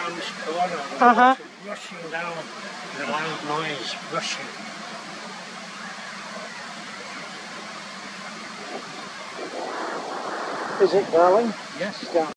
round this corner, rushing down with a loud noise, rushing. Is it, darling? Yes, darling.